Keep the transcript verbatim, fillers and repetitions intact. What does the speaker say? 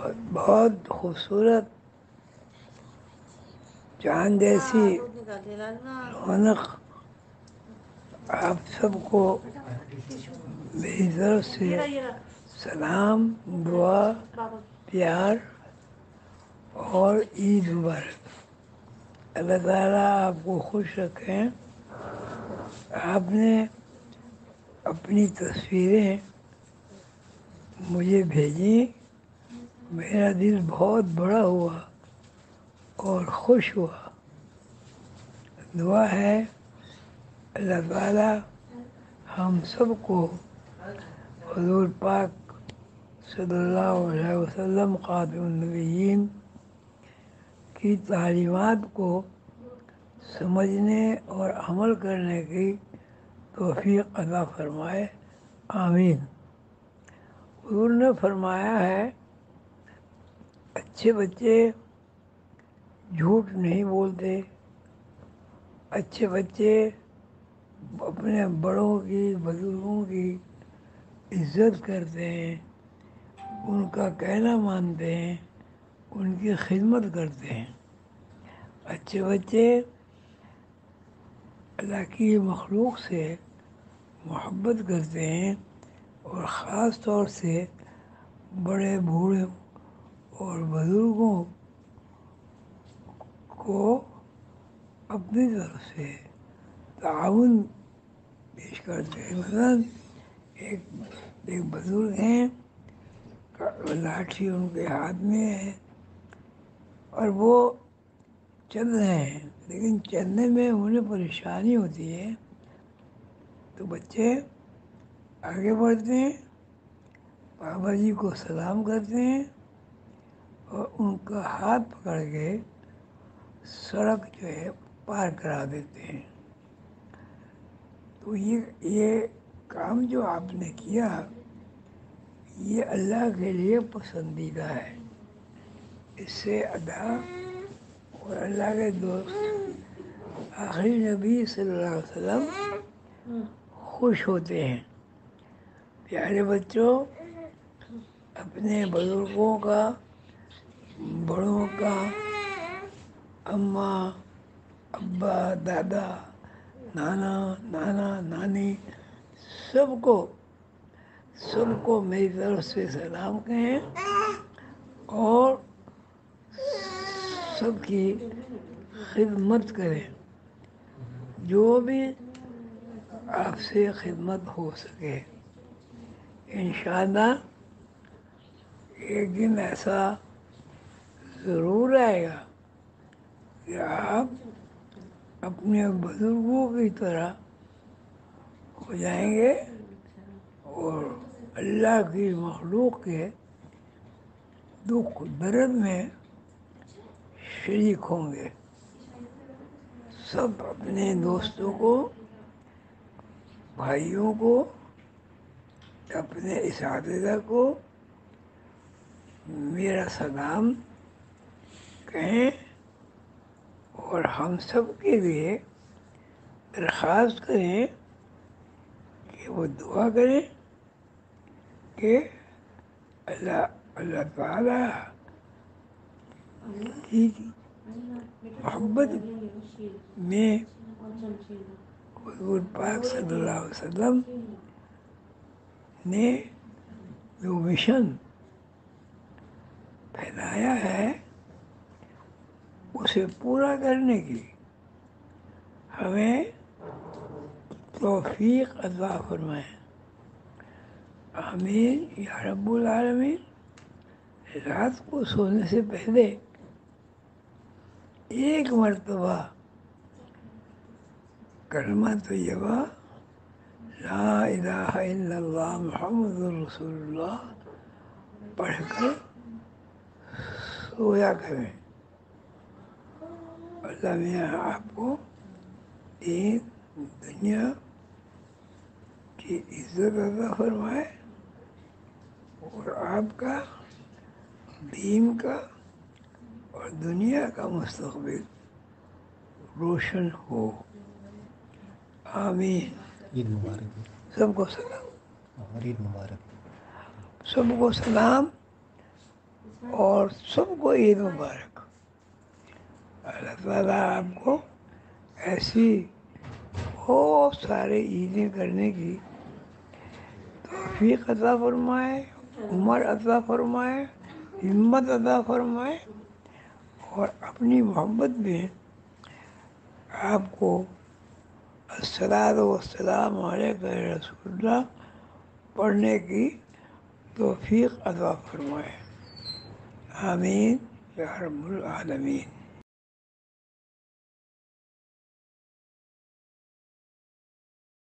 بہت بہت خوبصورت چاند جیسی رونق آپ سب کو میری طرف سے سلام، دعا، پیار اور عید مبارک۔ اللہ تعالیٰ آپ کو خوش رکھیں۔ آپ نے اپنی تصویریں مجھے بھیجیں، میرا دل بہت بڑا ہوا اور خوش ہوا۔ دعا ہے اللہ تعالیٰ ہم سب کو حضور پاک صلی اللہ علیہ وسلم خاتم النبیین کی تعلیمات کو سمجھنے اور عمل کرنے کی توفیق عطا فرمائے، آمین۔ حضور نے فرمایا ہے اچھے بچے جھوٹ نہیں بولتے، اچھے بچے اپنے بڑوں کی، بزرگوں کی عزت کرتے ہیں، ان کا کہنا مانتے ہیں، ان کی خدمت کرتے ہیں۔ اچھے بچے اللہ کی مخلوق سے محبت کرتے ہیں اور خاص طور سے بڑے بوڑھے اور بزرگوں کو اپنی طرف سے تعاون پیش کرتے ہیں۔ مثلاً ایک ایک بزرگ ہیں، لاٹھی ان کے ہاتھ میں ہے اور وہ چل رہے ہیں، لیکن چلنے میں انہیں پریشانی ہوتی ہے، تو بچے آگے بڑھتے ہیں، بابا جی کو سلام کرتے ہیں اور ان کا ہاتھ پکڑ کے سڑک جو ہے پار کرا دیتے ہیں۔ تو یہ یہ کام جو آپ نے کیا یہ اللہ کے لیے پسندیدہ ہے۔ اس سے اللہ اور اللہ کے دوست آخری نبی صلی اللہ علیہ وسلم خوش ہوتے ہیں۔ پیارے بچوں، اپنے بزرگوں کا، بڑوں کا، اماں، ابا، دادا، نانا، نانا، نانی، سب کو سب کو میری طرف سے سلام کہیں اور سب کی خدمت کریں، جو بھی آپ سے خدمت ہو سکے۔ انشاءاللہ ایک دن ایسا ضرور آئے گا کہ آپ اپنے بزرگوں کی طرح ہو جائیں گے اور اللہ کی مخلوق کے دکھ درد میں شریک ہوں گے۔ سب اپنے دوستوں کو، بھائیوں کو، اپنے اساتذہ کو میرا سلام کہیں اور ہم سب کے لیے درخواست کریں کہ وہ دعا کریں کہ اللہ اللہ تعالیٰ کی محبت میں حضور پاک صلی اللہ علیہ وسلم نے جو مشن پھیلایا ہے اسے پورا کرنے کی ہمیں توفیق عطا فرمائے، آمین یا رب العالمین۔ رات کو سونے سے پہلے ایک مرتبہ کلمہ طیبہ لا الہ الا اللہ محمد رسول اللہ پڑھ کر سویا کریں۔ اللہ میاں آپ کو دین دنیا کی عزت عطا فرمائے اور آپ کا دین کا اور دنیا کا مستقبل روشن ہو، آمین۔ عید مبارک، سب کو سلام، اور عید مبارک۔ سب کو سلام اور سب کو عید مبارک. اللہ تعالیٰ آپ کو ایسی بہت سارے عیدیں کرنے کی توفیق عطا فرمائے، عمر عطا فرمائے، ہمت عطا فرمائے، اور اپنی محبت میں آپ کو الصلاۃ والسلام علیک یا رسول اللہ پڑھنے کی توفیق عطا فرمائے. آمین یا رب العالمین.